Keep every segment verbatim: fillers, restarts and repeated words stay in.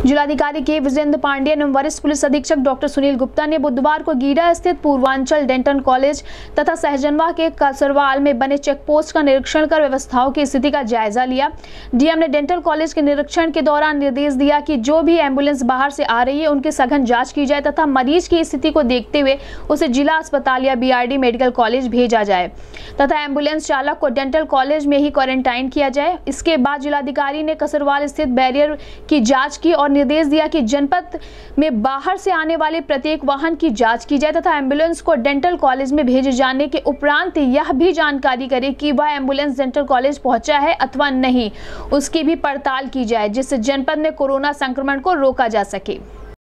जिलाधिकारी के विजेंद्र पांडे एवं वरिष्ठ पुलिस अधीक्षक डॉक्टर सुनील गुप्ता ने बुधवार को गीडा स्थित पूर्वांचल डेंटल कॉलेज तथा सहजनवा के कसरवाल में बने चेक पोस्ट का निरीक्षण कर व्यवस्थाओं की स्थिति का जायजा लिया। डीएम ने डेंटल कॉलेज के निरीक्षण के दौरान निर्देश दिया कि जो भी एम्बुलेंस बाहर से आ रही है उनकी सघन जाँच की जाए तथा मरीज की स्थिति को देखते हुए उसे जिला अस्पताल या बीआरडी मेडिकल कॉलेज भेजा जाए तथा एम्बुलेंस चालक को डेंटल कॉलेज में ही क्वारंटाइन किया जाए। इसके बाद जिलाधिकारी ने कसरवाल स्थित बैरियर की जांच की और निर्देश दिया कि जनपद में बाहर से आने वाले प्रत्येक वाहन की जांच की जाए तथा एम्बुलेंस को डेंटल कॉलेज में भेजे जाने के उपरांत यह भी जानकारी करे कि वह एम्बुलेंस डेंटल कॉलेज पहुंचा है अथवा नहीं, उसकी भी पड़ताल की जाए जिससे जनपद में कोरोना संक्रमण को रोका जा सके।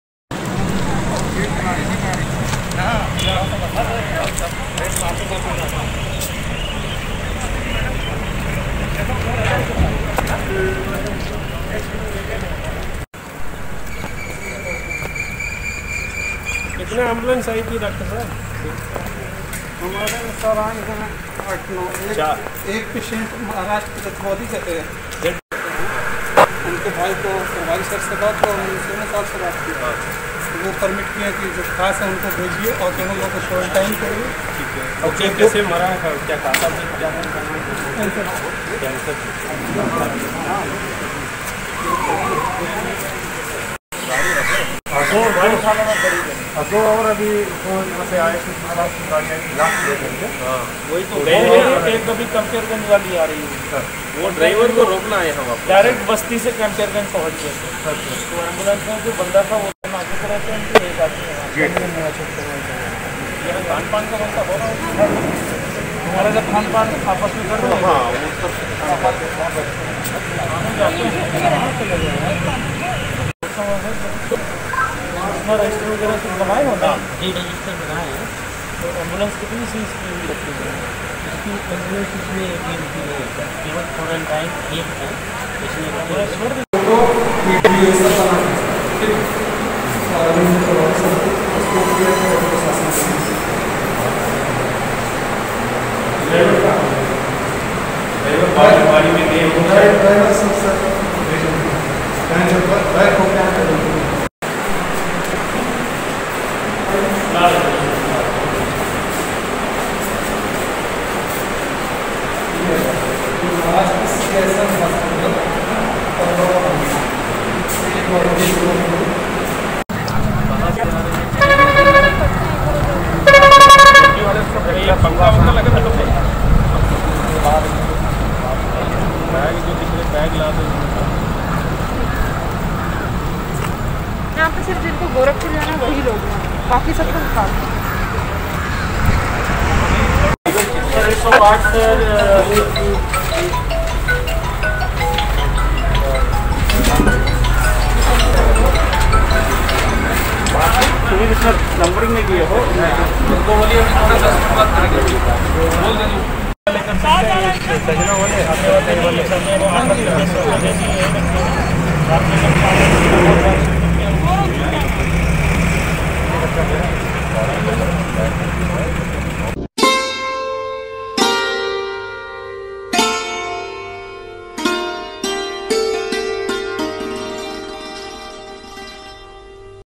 कितने एम्बुलेंस आई थी डॉक्टर साहब? हमारे सर आए हैं आठ नौ। एक पेशेंट महाराष्ट्र रतौदी से है, उनके भाई को भाई सर से बात हुआ, उनसे साल से बात की, वो परमिट किए कि जो खास है उनको भेजिए और दोनों लोगों को क्वारंटाइन करिए। ठीक है। और कैसे मरा है? क्या खाता था? क्या कैंसर? दो और अभी से आए थे वही तो एक अभी कंपेयरगंज वाली आ रही है, वो ड्राइवर को रोकना है। हम डायरेक्ट बस्ती से कंपेयरगंज पहुंच गए तो एम्बुलेंस में जो बंदा था वो नाके पर रहते हैं, एक आदमी यहाँ खान पान का बंदा हो रहा है हमारा, जब खान पान आपस में कर रहे हैं रजिस्टर वगैरह सब बनाए हो ना? जी रजिस्टर बनाए हैं। तो एम्बुलेंस कितनी सीज की हुई लगती है? इसकी एम्बुलेंस इसमें केवल क्वारंटाइन एक है, इसमें छोड़ दी बारी में नहीं बैग ला दो। यहाँ पे सिर्फ जिनको गोरखपुर जाना वही लोग हैं, बाकी सब तो खा नंबरिंग में किए हो उनको बोलिए बात करेंगे, बोल देंगे सजना वाले आने वाले